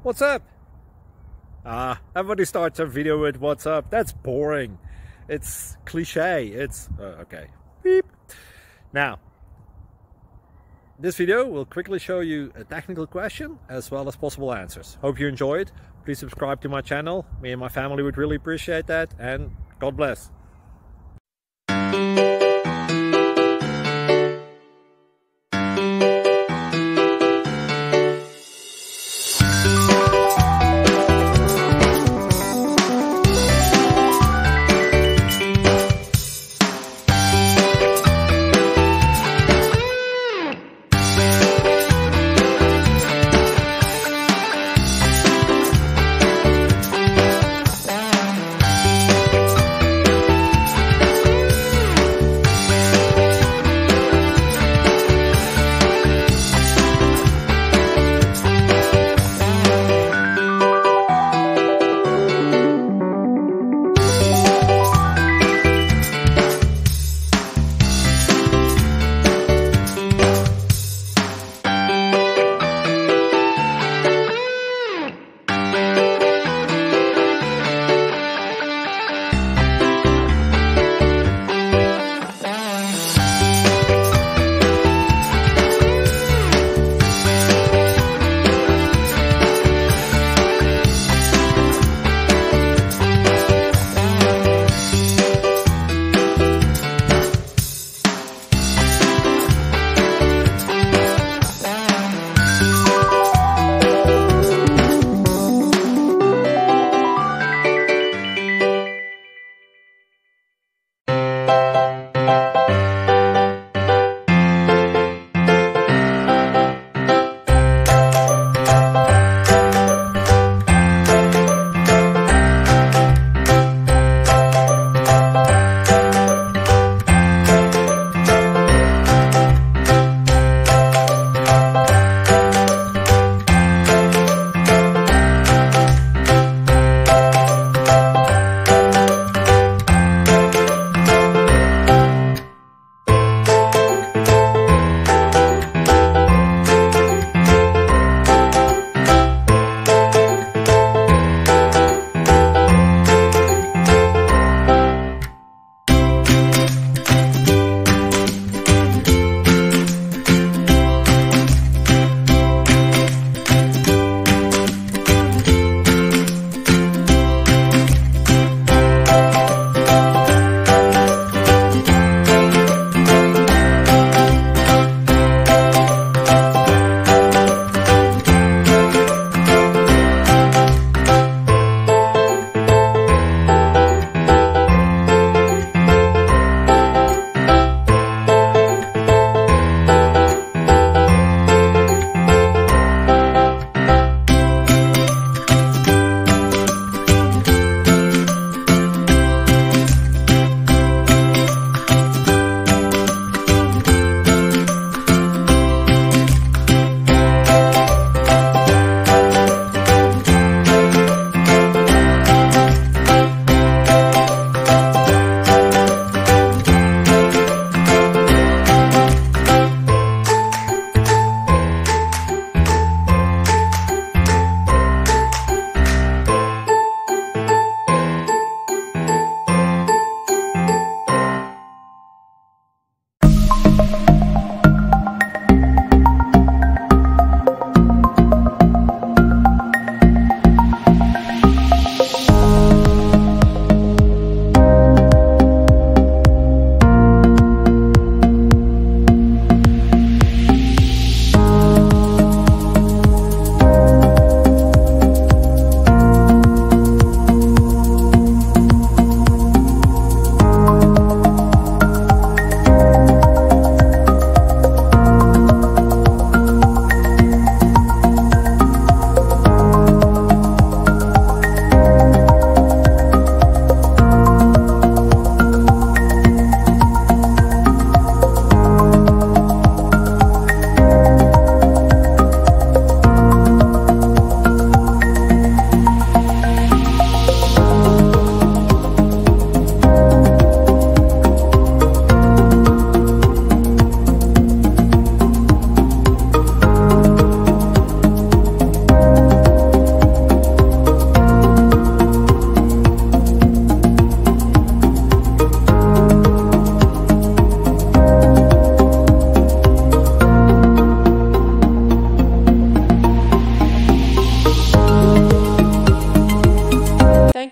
What's up? Everybody starts a video with what's up. That's boring. It's cliche. It's okay. Beep. Now, this video will quickly show you a technical question as well as possible answers. Hope you enjoyed. Please subscribe to my channel. Me and my family would really appreciate that, and God bless.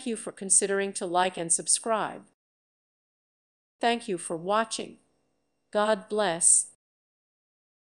Thank you for considering to like and subscribe. Thank you for watching. God bless.